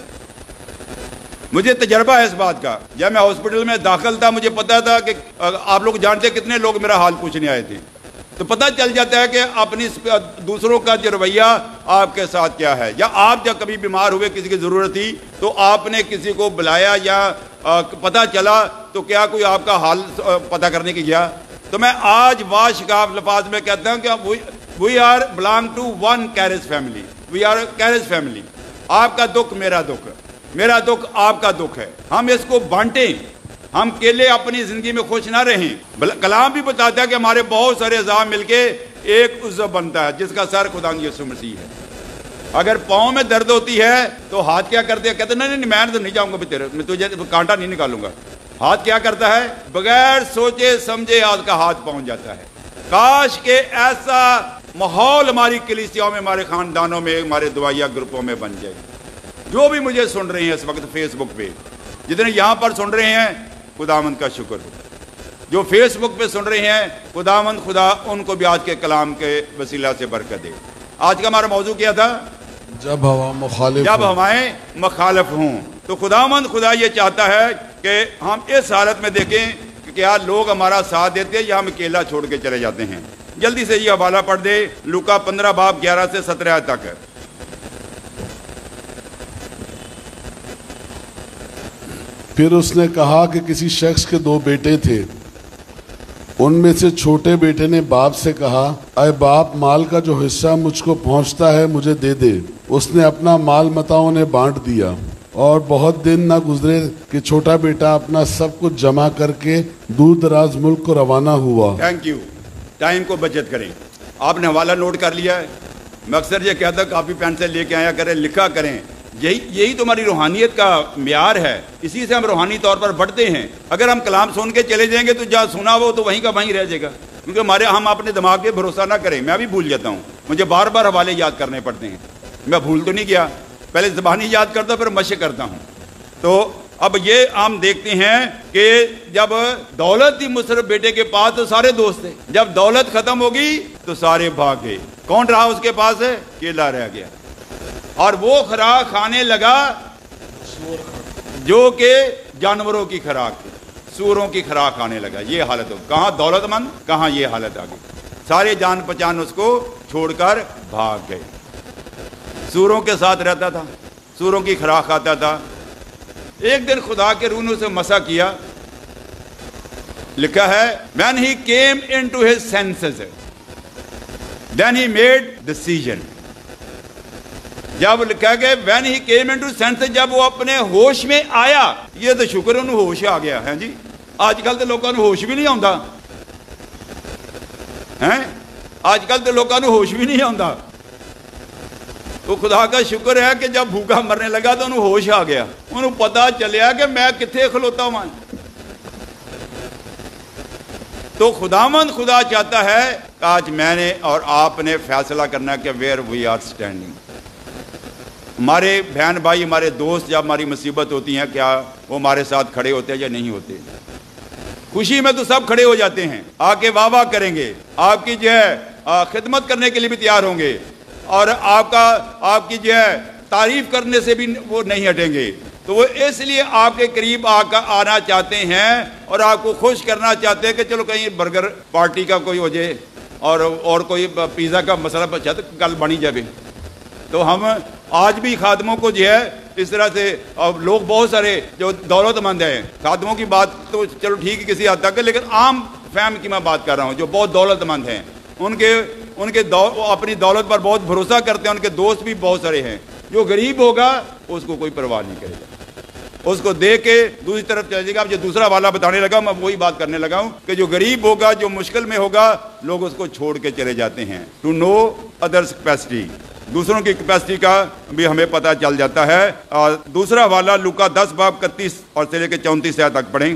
مجھے تجربہ ہے اس بات کا. جب میں ہاسپٹل میں داخل تھا مجھے پتا تھا کہ آپ لوگ جانتے ہیں کتنے لوگ میرا حال پوچھنے آئے تھے. تو پتہ چل جاتا ہے کہ اپنی دوسروں کا جو رویہ آپ کے ساتھ کیا ہے. یا آپ جب کبھی بیمار ہوئے، کسی کی ضرورت تھی تو آپ نے کسی کو بلایا یا پتہ چلا تو کیا کوئی آپ کا حال پتہ کرنے کی گیا؟ تو میں آج واشگاف لفاظ میں کہتا ہوں کہ we are belong to one Cares family. We are Cares family. آپ کا دکھ میرا دکھ، میرا دکھ آپ کا دکھ ہے. ہم اس کو بانٹیں. ہم اکیلے اپنی زندگی میں خوش نہ رہیں. کلام بھی بتاتا ہے کہ ہمارے بہت سارے اعضاء مل کے ایک عضو بنتا ہے جس کا سر خداوند یسوع مسیح ہے. اگر پاؤں میں درد ہوتی ہے تو ہاتھ کیا کرتے ہیں؟ کہتے ہیں نہیں نہیں میں تو نہیں جاؤں گا بھی تیرے میں تجھے کانٹا نہیں نکالوں گا. ہاتھ کیا کرتا ہے؟ بغیر سوچے سمجھے ہاتھ کا ہاتھ پہنچ جاتا ہے. کاش کہ ایسا ماحول ہماری کلیسیاؤں میں، ہمارے خاندانوں میں، ہمارے دعائیا گروپوں میں بن جائے. جو بھی مجھے سن رہے ہیں اس وقت فیس بک پہ، جتنے یہاں پر سن رہے ہیں خداوند کا شکر ہو. جو فیس بک پہ سن رہے ہیں خداوند خدا ان کو بھی آج کے کلام کے وسیلہ سے برکت دے. آج کا ہمارا موضوع کیا تھا؟ جب ہوا مخالف جب ہوائیں مخالف ہوں. تو خداوند خدا یہ چاہتا ہے کہ ہم اس حالت میں دیکھیں کہ کیا لوگ ہمارا ساتھ دیتے ہیں یا ہم اکیلا چھوڑ کے چلے جاتے ہیں. جلدی سے یہ حوالہ پڑھ دے, لوکا پندرہ باب گیارہ سے سترہ تک. پھر اس نے کہا کہ کسی شخص کے دو بیٹے تھے. ان میں سے چھوٹے بیٹے نے باپ سے کہا, اے باپ, مال کا جو حصہ مجھ کو پہنچتا ہے مجھے دے دے. اس نے اپنا مال متا انہیں بانٹ دیا. اور بہت دن نہ گزرے کہ چھوٹا بیٹا اپنا سب کچھ جمع کر کے دور دراز ملک کو روانہ ہوا. Thank you. ٹائم کو بچت کریں. آپ نے حوالہ نوٹ کر لیا ہے. میں اکثر یہ کہتا ہوں کاپی پین سے لے کے آیا کریں, لکھا کریں. یہی یہی تو ہماری روحانیت کا معیار ہے. اسی سے ہم روحانی طور پر بڑھتے ہیں. اگر ہم کلام سن کے چلے جائیں گے تو جہاں سنا وہ تو وہیں کا وہیں رہ جائے گا, کیونکہ ہمارے ہم اپنے دماغ پہ بھروسہ نہ کریں. میں بھی بھول جاتا ہوں, مجھے بار بار حوالے یاد کرنے پڑتے ہیں. میں بھول تو نہیں گیا, پہلے زبانی یاد کرتا پھر مشق کرتا ہوں. تو اب یہ ہم دیکھتے ہیں کہ جب دولت تھی مصرف بیٹے کے پاس تو سارے دوست تھے. جب دولت ختم ہوگی تو سارے بھاگ گئے. کون رہا اس کے پاس ہے؟ اکیلا رہ گیا. اور وہ خوراک کھانے لگا جو کہ جانوروں کی خوراک تھی, سوروں کی خوراک کھانے لگا. یہ حالت ہو, کہاں دولت مند, کہاں یہ حالت آ گئی. سارے جان پہچان اس کو چھوڑ کر بھاگ گئے. سوروں کے ساتھ رہتا تھا, سوروں کی خوراک کھاتا تھا. ایک دن خدا کے روح نے اسے مسا کیا. لکھا ہے when he came into his senses then he made decision. جب لکھا گیا when he came into senses, جب وہ اپنے ہوش میں آیا. یہ تو شکر انہوں ہوش آ گیا ہے جی. آج کل تو لوگوں کو ہوش بھی نہیں آتا ہے. آج کل تو لوگوں کو ہوش بھی نہیں آتا. تو خدا کا شکر ہے کہ جب بھوکا مرنے لگا تو انہوں ہوش آ گیا. انہوں پتا چلیا کہ میں کتنے کھلوتا ہوں. تو خداوند خدا چاہتا ہے کہ آج میں نے اور آپ نے فیصلہ کرنا کہ ویئر وی آر اسٹینڈنگ. ہمارے بہن بھائی, ہمارے دوست جب ہماری مصیبت ہوتی ہیں کیا وہ ہمارے ساتھ کھڑے ہوتے ہیں یا نہیں ہوتے؟ خوشی میں تو سب کھڑے ہو جاتے ہیں, آ کے واہ واہ کریں گے, آپ کی جو ہے خدمت کرنے کے لیے بھی تیار ہوں گے, اور آپ کا آپ کی جو ہے تعریف کرنے سے بھی وہ نہیں ہٹیں گے. تو وہ اس لیے آپ کے قریب آ کر آنا چاہتے ہیں اور آپ کو خوش کرنا چاہتے ہیں کہ چلو کہیں برگر پارٹی کا کوئی ہو جائے اور اور کوئی پیزا کا مسئلہ بچا تو کل بنی جائے. تو ہم آج بھی خادموں کو جو ہے اس طرح سے, لوگ بہت سارے جو دولت مند ہیں, خادموں کی بات تو چلو ٹھیک ہے کسی حد تک, لیکن عام فہم کی میں بات کر رہا ہوں جو بہت دولت مند ہیں, ان کے ان کے دو, اپنی دولت پر بہت بھروسہ کرتے ہیں. ان کے دوست بھی بہت سارے ہیں. جو غریب ہوگا اس کو کوئی پرواہ نہیں کرے گا, اس کو دے کے دوسری طرف چلے جائے گا. اب جو دوسرا والا بتانے لگا میں وہی بات کرنے لگا ہوں کہ جو غریب ہوگا, جو مشکل میں ہوگا, لوگ اس کو چھوڑ کے چلے جاتے ہیں. ٹو نو ادرس کیپیسٹی, دوسروں کی کیپیسٹی کا بھی ہمیں پتہ چل جاتا ہے. اور دوسرا والا لوکا دس باب اکتیس اور سے لے کے چونتیس تک پڑھیں.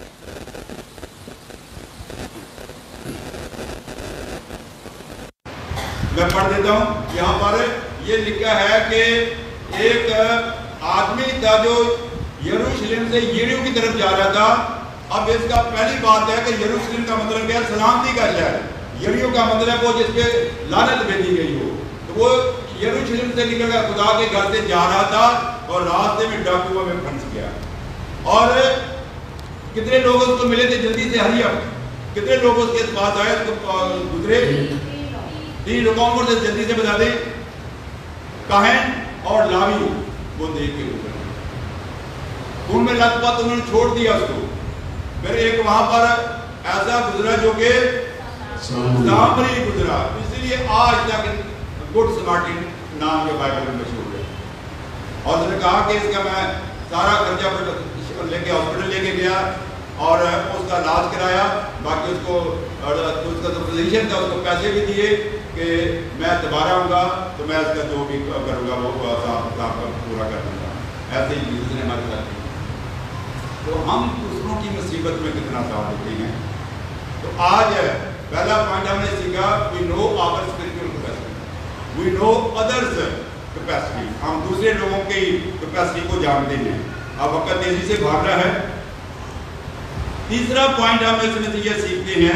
میں پڑھ دیتا ہوں. یہاں پر یہ لکھا ہے کہ ایک آدمی تھا جو یروشلم سے یریو کی طرف جا رہا تھا. اب اس کا پہلی بات ہے کہ یروشلم کا مطلب کیا ہے؟ سلامتی کا شہر. یریو کا مطلب وہ جس پہ لعنت بھیجی گئی ہو. تو وہ یروشلم سے نکل کر خدا کے گھر سے جا رہا تھا اور راستے میں ڈاکوؤں میں پھنس گیا. اور کتنے لوگ اس کو ملے تھے جلدی سے ہری اپ, کتنے لوگ اس کے پاس آئے, اس کو گزرے تین لوگوں کو سے جلدی سے بتا دیں. کاہن اور لاوی وہ دیکھ کے گزرے, ان میں لت پت انہوں نے چھوڑ دیا اس کو. پھر ایک وہاں پر ایسا گزرا جو کہ سامری گزرا. اس لیے آج تک گڈ سمارٹن نام جو بائبل میں مشہور ہے. اور اس نے کہا کہ اس کا میں سارا خرچہ لے کے ہاسپٹل لے کے گیا اور اس کا علاج کرایا. باقی اس کو اس کا جو فزیشین تھا اس کو پیسے بھی دیے کہ میں دوبارہ آؤں گا تو میں اس کا جو بھی کروں گا وہ کام پورا کر دوں گا. ایسے ہی جس نے ہمارے ساتھ. تو ہم دوسروں کی مصیبت میں کتنا ساتھ دیتے ہیں. تو آج پہلا پوائنٹ ہم نے سیکھا, we know our spiritual capacity, we know others capacity. ہم دوسرے لوگوں کی کیپیسٹی کو جانتے ہیں. اب وقت تیزی سے بھاگ رہا ہے. تیسرا پوائنٹ ہم اس میں سے یہ سیکھتے ہیں,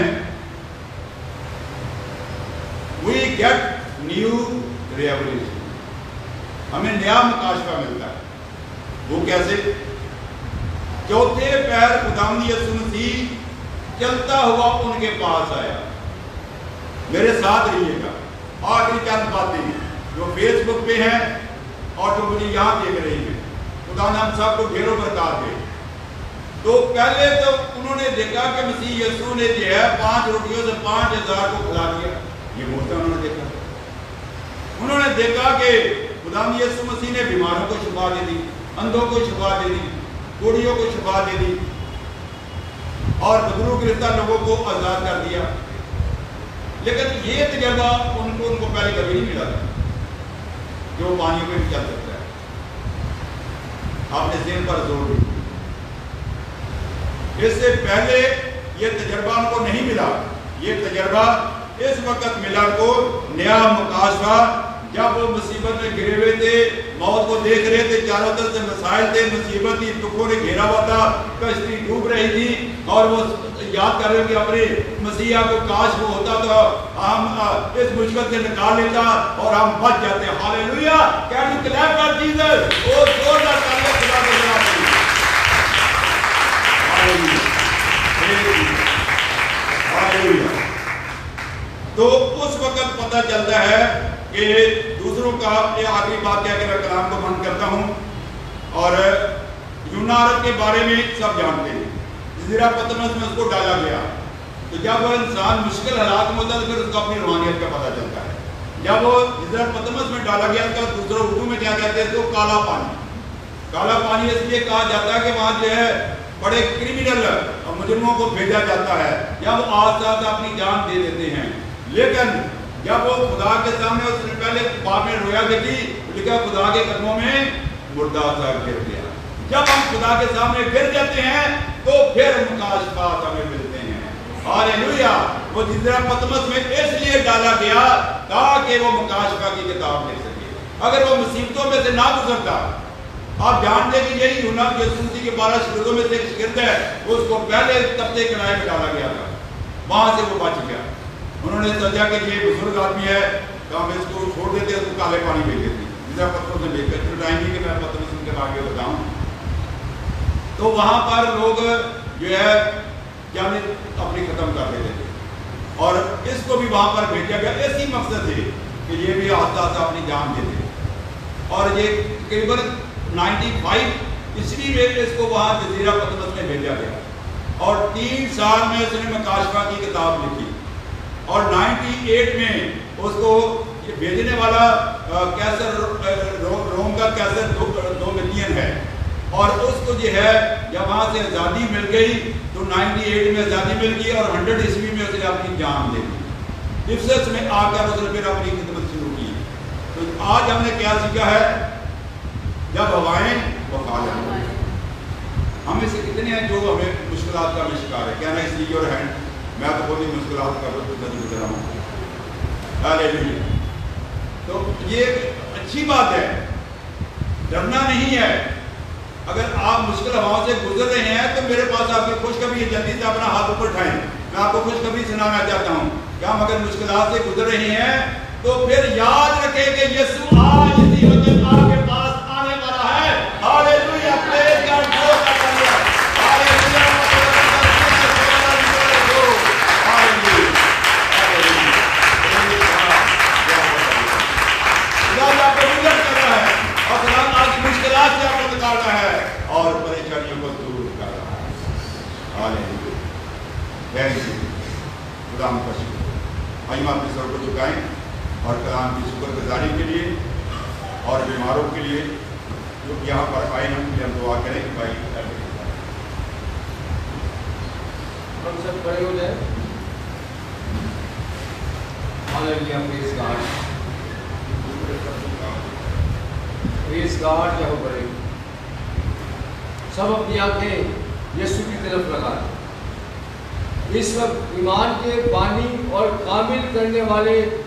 وی گیٹ نیو ریولیوشن. ہمیں نیا مکاشفہ ملتا ہے. وہ کیسے؟ چوتھے پہر خداوند یسوع مسیح چلتا ہوا ان کے پاس آیا. میرے ساتھ رہیے گا. آخری چند باتیں جو فیس بک پہ ہیں اور جو مجھے یہاں دیکھ رہی ہیں، خدا نے ہم سب کو ڈھیروں برکات دے. تو پہلے تو انہوں نے دیکھا کہ مسیح یسوع نے جو ہے پانچ روٹیوں سے پانچ ہزار کو کھلا دیا. یہ موجودہ انہوں نے دیکھا. انہوں نے دیکھا کہ خداوند یسوع مسیح نے بیماروں کو شفا دے دی، اندھوں کو شفا دے دی، کوڑیوں کو شفا دے دی اور بدرو گرفتار لوگوں کو آزاد کر دیا. لیکن یہ تجربہ ان کو ان کو پہلے کبھی نہیں ملا تھا جو پانیوں میں بھی چل سکتا ہے. آپ نے ذہن پر زور دیا. اس سے پہلے یہ تجربہ ان کو نہیں ملا. یہ تجربہ اس وقت ملا کو نیا مکاشفہ، جب وہ مصیبت میں گرے ہوئے تھے، موت کو دیکھ رہے تھے، چاروں طرف سے مسائل تھے، مصیبت تھی، دکھوں نے گھیرا ہوا تھا، کشتی ڈوب رہی تھی اور وہ یاد کر رہے کہ اپنے مسیح کو کاش وہ ہوتا تو ہم اس مشکل سے نکال لیتا اور ہم بچ جاتے. Hallelujah. Can you clap for Jesus? او زوردار تعریف خدا کے نام کی. ہاللیلویا ہاللیلویا. تو اس وقت پتہ چلتا ہے کہ دوسروں کا یہ آخری بات کیا کہ میں کلام کو بند کرتا ہوں. اور یونا عرب کے بارے میں سب جانتے ہیں. جزیرہ پطمس میں اس کو ڈالا گیا. تو جب وہ انسان مشکل حالات میں ہوتا ہے تو پھر اس کو اپنی روحانیت کا پتہ چلتا ہے. جب وہ جزیرہ پطمس میں ڈالا گیا تو دوسرا اردو میں کیا کہتے ہیں اس کو کالا پانی. کالا پانی اس لیے کہا جاتا ہے کہ وہاں جو ہے بڑے کرمنل اور مجرموں کو بھیجا جاتا ہے یا وہ آج ساتھ اپنی جان دے دیتے ہیں. لیکن جب وہ خدا کے سامنے اس نے پہلے باپ میں رویا دیکھی، لکھا خدا کے قدموں میں مردہ سا گر گیا. جب ہم خدا کے سامنے گر جاتے ہیں تو پھر مکاشفات ہمیں ملتے ہیں. ہاللیلویا. وہ جزیرہ پطمس میں اس لیے ڈالا گیا تاکہ وہ مکاشفہ کی کتاب لکھ سکے. اگر وہ مصیبتوں میں سے نہ گزرتا، آپ جانتے کہ یہی یونا یسوع مسیح کے بارہ شاگردوں میں سے ایک شاگرد ہے، اس کو پہلے تپتے کنارے میں ڈالا گیا تھا، وہاں سے وہ بچ گیا. انہوں نے سمجھا کہ یہ بزرگ آدمی ہے تو ہم اس کو چھوڑ دیتے ہیں، اس کو کالے پانی بھیج دیتے ہیں. جزیرہ پطمس میں بھیج کر ٹائم نہیں کہ میں پطمس ان کے آگے بتاؤں. تو وہاں پر لوگ جو ہے جانے اپنی ختم کر دیتے تھے اور اس کو بھی وہاں پر بھیجا گیا اسی مقصد سے کہ یہ بھی آہستہ آہستہ اپنی جان دیتے. اور یہ تقریباً نائنٹی فائیو عیسوی میں اس کو وہاں جزیرہ پطمس میں بھیجا گیا اور تین سال میں اس نے مکاشفہ کی کتاب لکھی. اور نائنٹی ایٹ میں اس کو یہ بھیجنے والا کیسر روم کا کیسر ڈومینین ہے اور اس کو جو ہے جب وہاں سے آزادی مل گئی تو نائنٹی ایٹ میں آزادی مل گئی اور ہنڈریڈ عیسوی میں اس نے اپنی جان دے دی. افسس میں آ کر اس نے پھر اپنی خدمت شروع کی. تو آج ہم نے کیا سیکھا ہے؟ جب ہوائیں وفا لیں. ہم میں سے کتنے ہیں جو ہمیں مشکلات کا میں شکار ہے؟ کیا نا اس لیے اور ہینڈ میں تو بہت ہی مشکلات کا گزر رہا ہوں. ہاللیلویا. تو یہ اچھی بات ہے، ڈرنا نہیں ہے. اگر آپ مشکل ہواؤں سے گزر رہے ہیں تو میرے پاس آپ کی خوشخبری ہے، جلدی سے اپنا ہاتھ اوپر اٹھائیں. میں آپ کو خوشخبری سنانا چاہتا ہوں کہ ہم اگر مشکلات سے گزر رہے ہیں تو پھر یاد رکھیں کہ یسوع آج اسی وقت آپ کے پاس آنے والا ہے. ہاللیلویا. Praise God. اور پریشانیوں کو دور کر رہا ہے. ہاللیلویا. خدا ہم کا شکر. آئیے اپنے سر کو جھکائیں اور کلام کی شکر گزاری کے لیے اور بیماروں کے لیے جو یہاں پر آئے ہیں ان کے لیے ہم دعا کریں کہ بھائی ہم سب کھڑے ہو جائیں. Hallelujah. Praise God. Praise God. کیا ہو کرے سب اپنی آنکھیں یسوع کی طرف لگائیں. اس وقت ایمان کے بانی اور کامل کرنے والے